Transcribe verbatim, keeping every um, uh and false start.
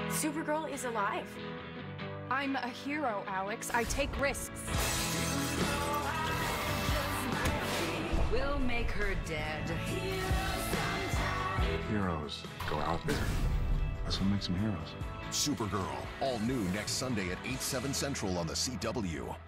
Supergirl is alive. I'm a hero, Alex. I take risks. We'll make her dead. Heroes go out there. That's what makes them heroes. Supergirl, all new next Sunday at eight, seven Central on the C W.